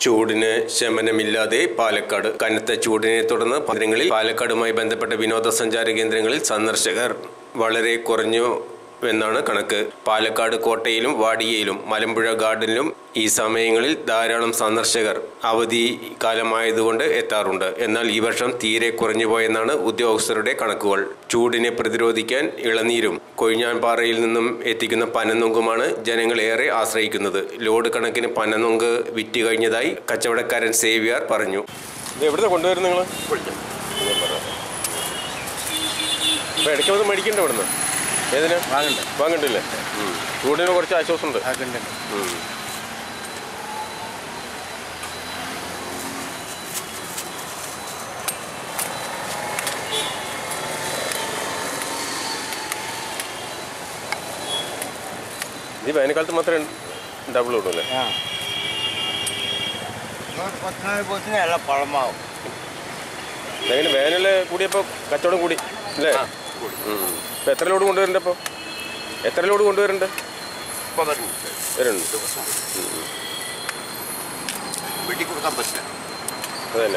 ചൂടിന് ശമനമില്ലാതെ പാലക്കാട്. കനത്ത ചൂടിനെ തുടർന്ന് പന്ത്രങ്ങളിൽ പാലക്കാടുമായി ബന്ധപ്പെട്ട വിനോദസഞ്ചാര കേന്ദ്രങ്ങളിൽ സന്ദർശകർ വളരെ കുറഞ്ഞു എന്നാണ് കണക്ക്. പാലക്കാട് കോട്ടയിലും വാടിയയിലും മലമ്പുഴ ഗാർഡനിലും ഈ സമയങ്ങളിൽ ധാരാളം സന്ദർശകർ അവധി കാലമായതുകൊണ്ട് എത്താറുണ്ട്. എന്നാൽ ഈ വർഷം തീരെ കുറഞ്ഞുപോയെന്നാണ് ഉദ്യോഗസ്ഥരുടെ കണക്കുകൾ. ചൂടിനെ പ്രതിരോധിക്കാൻ ഇളനീരും കൊഴിഞ്ഞാൻപാറയിൽ നിന്നും എത്തിക്കുന്ന പനനൊങ്കുമാണ് ജനങ്ങൾ ഏറെ ആശ്രയിക്കുന്നത്. ലോഡ് കണക്കിന് പനനൊങ്ക് വിറ്റ് കഴിഞ്ഞതായി കച്ചവടക്കാരൻ സേവ്യർ പറഞ്ഞു. എവിടെ കൊണ്ടുവരുന്നത് നിങ്ങൾ? ഇടയ്ക്ക് വന്ന് മേടിക്കണ്ട ഇവിടുന്ന്? ഏതിനാ വാങ്ങണ്ടില്ലേ? ചൂടിന് കുറച്ച് ആശ്വാസമുണ്ട്. ഈ വേനൽക്കാലത്ത് മാത്രമേ ഡബിൾ ഇടൂല്ലേ? എങ്ങനെ വേനൽ കൂടിയപ്പോൾ കച്ചവടം കൂടി അല്ലേ? ഇപ്പം എത്ര ലോഡ് കൊണ്ടുവരണ്ട? ഇപ്പോൾ എത്ര ലോഡ് കൊണ്ടുവരണ്ട? അതല്ലേ?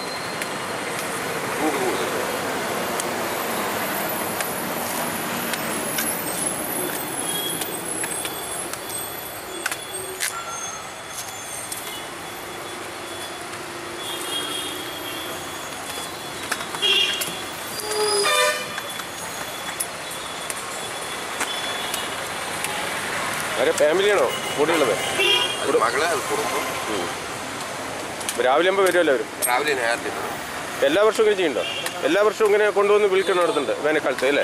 ഫാമിലിയാണോ കൂടെയുള്ളത്? രാവിലെ ആകുമ്പോൾ വരുമല്ലോ അവർ? എല്ലാ വർഷവും ഇങ്ങനെ ചെയ്യണ്ടോ? എല്ലാ വർഷവും ഇങ്ങനെ കൊണ്ടുവന്ന് വിൽക്കണം നടത്തുന്നുണ്ട് വേനൽക്കാലത്ത് അല്ലേ?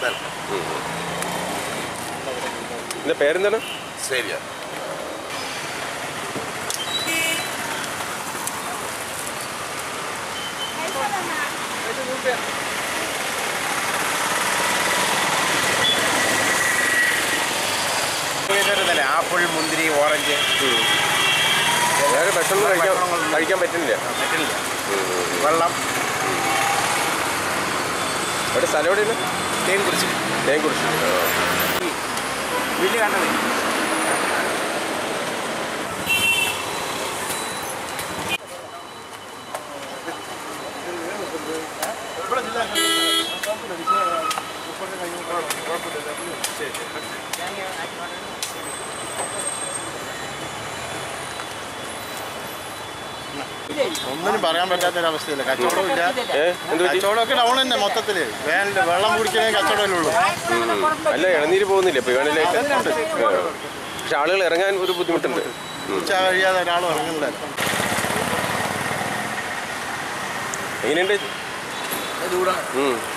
എൻ്റെ പേരെന്താണ്? സേവ്യർ. ആപ്പിൾ, മുന്തിരി, ഓറഞ്ച് വേറെ ഭക്ഷണം കഴിക്കാൻ പറ്റുന്നില്ല. വെള്ളം. അവിടെ സ്ഥലം എവിടെയാണ്? തേൻകുറിശി. വീട്ടിൽ കണ്ടത് ഒന്നിനും പറയാൻ പറ്റാത്തൊരവസ്ഥയില്ല. കച്ചവടവും ഇല്ല. കച്ചവടമൊക്കെ ഡൗൺ തന്നെ മൊത്തത്തിൽ. വേനൽ വെള്ളം കുടിക്കണേ കച്ചവടമല്ലുള്ളൂ. അല്ല, ഇളനീര് പോകുന്നില്ല ഇപ്പോൾ വേനലായിട്ട്. പക്ഷെ ആളുകൾ ഇറങ്ങാൻ ഒരു ബുദ്ധിമുട്ടുണ്ട്. ഉച്ച കഴിയാതെ ഒരാളും ഇറങ്ങുന്നില്ല. എങ്ങനെയുണ്ട്?